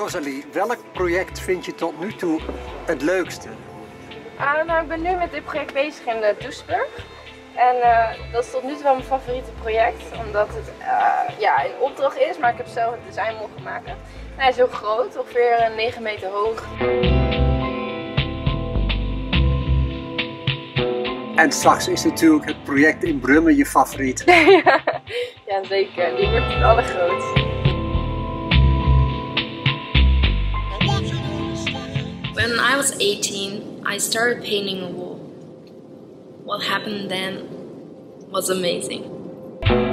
Rosalie, welk project vind je tot nu toe het leukste? Nou, ik ben nu met dit project bezig in Doesburg. En dat is tot nu toe wel mijn favoriete project, omdat het een opdracht is, maar ik heb zelf het design mogen maken. Hij is heel groot, ongeveer 9 meter hoog. En straks is natuurlijk het project in Brummen je favoriet. Ja, zeker. Die wordt het allergrootste. When I was 18, I started painting a wall. What happened then was amazing.